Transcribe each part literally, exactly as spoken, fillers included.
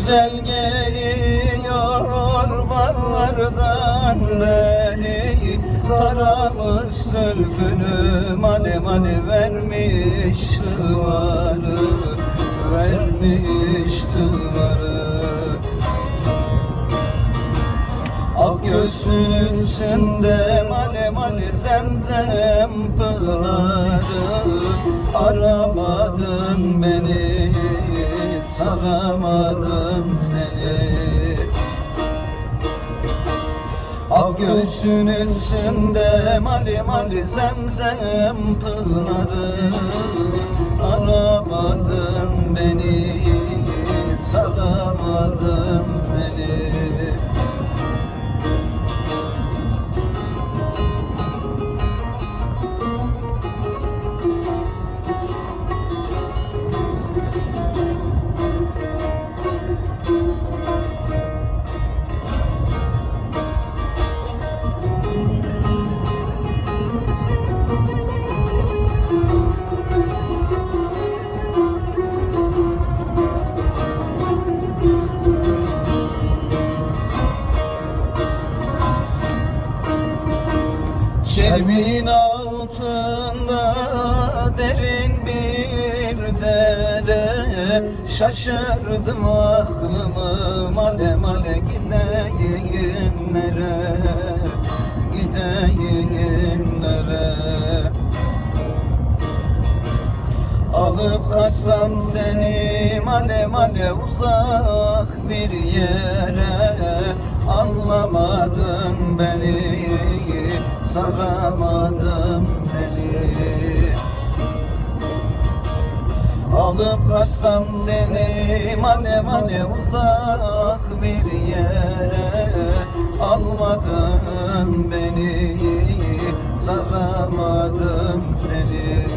güzel geliyor bağlardan beri, taramış zülfünü male male vermiş tımarı, vermiş tımarı. Ak göğsün üstünde male male zemzem pınarı, aramadın beni, saramadım seni. Ak göğsün üstünde mali mali zemzem pınarı, aramadın beni, saramadım seni. Çelmin altında derin bir dere, şaşırdım aklımı male male gideyim nere, gideyim nere. Alıp kaçsam seni male male uzak bir yere, anlamadın beni, saramadım seni. Alıp kaçsam seni male male uzak bir yere, almadın beni, saramadım seni.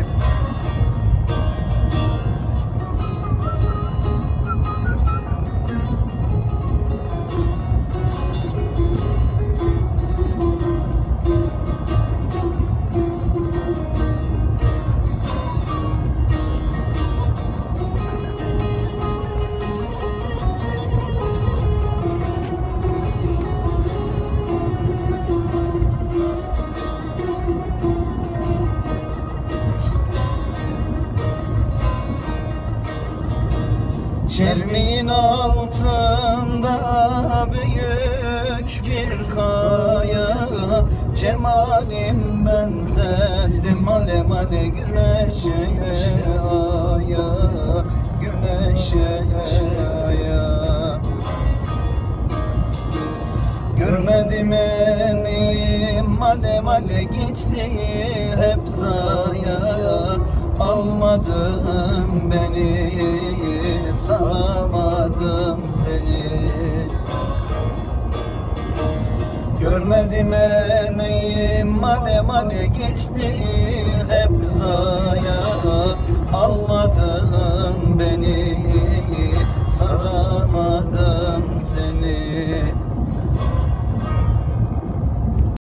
Çelmin altında büyük bir kaya, cemalim benzettim male male güneşe aya, güneşe aya. Görmedim emim male male geçti hep zaya, almadın beni, saramadım seni. Görmedim emeğim male male geçti hep zaya, almadın beni, saramadım seni.